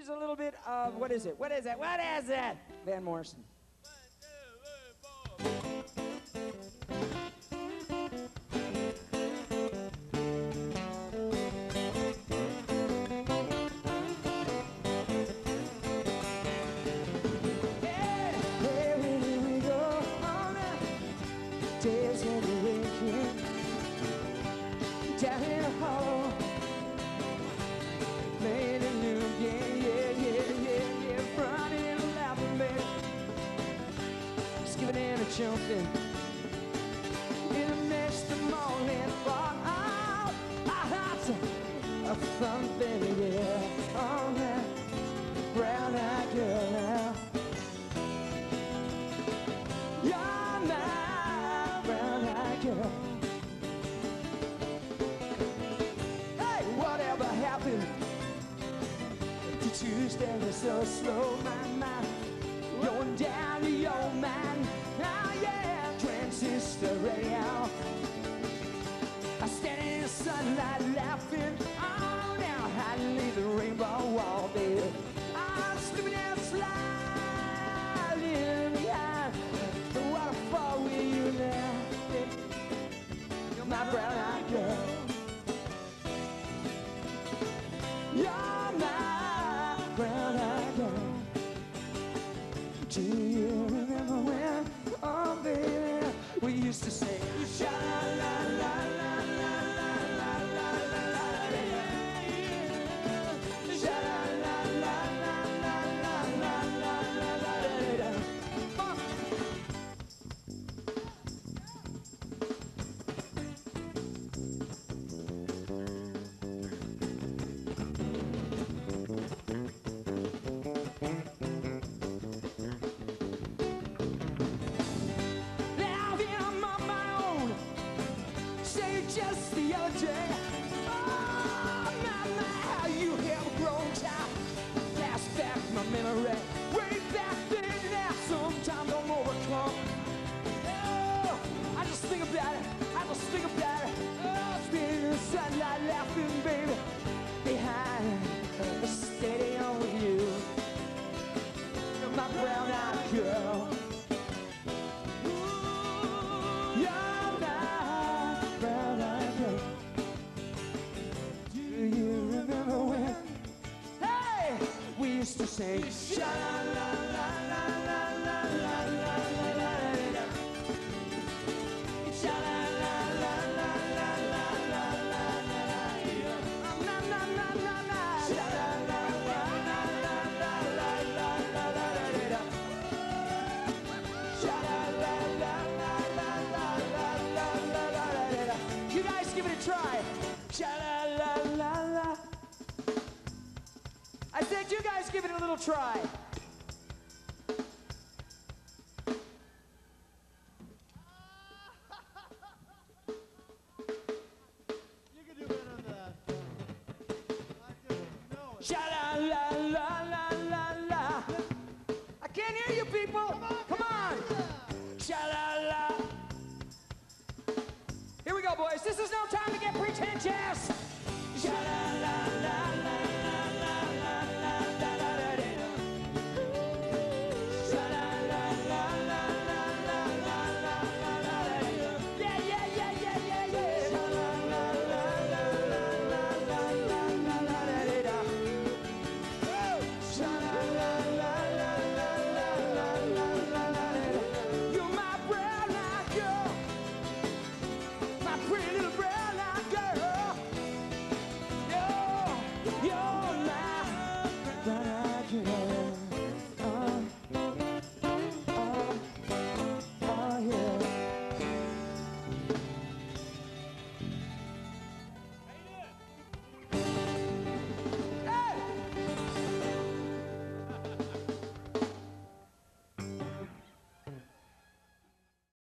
use a little bit of, what is it? What is it? What is it? Van Morrison. Down in a hollow, playing a new game, yeah, running and laughing, baby, skipping and a jumping, in the midst of morning fog, oh, our hearts are thumping, yeah, on that brown-eyed girl now, you're my brown-eyed girl. Did you stand so slow, my mind going down to your mind? Oh yeah, transistor radio. I stand in the sunlight laughing. Oh, now I leave the rainbow wall, baby. I'm slipping and sliding behind the waterfall with you now. You're my brown-eyed girl. You're my brown-eyed girl. Do you remember when, oh baby, we used to say sha-la-la-la-la-la-la-la-la-la-la-la, sha-la-la-la-la-la-la-la-la-la-la. Just the other day, oh my, how you have grown, child. Pass back my memory, way back then. Now sometimes I'm overcome. Oh, I just think about it. I just think about it. Oh, spinning in the sunlight, laughing, baby, behind the stadium with you. You're my brown-eyed girl. To say sha-la-la-la-la-la-la-la-la-la-la, sha-la-la-la-la-la-la-la-la-la, sha-la-la-la-la-la-la-la-la-la-la. You guys give it a try. Sha-la-la-la-la. I said, you guys give it a little try. You can do better than that. I just know it. Sha-la-la-la-la-la-la. I can't hear you people. Come on. Sha-la-la. Here we go, boys. This is no time to get pretentious. Sha-la-la.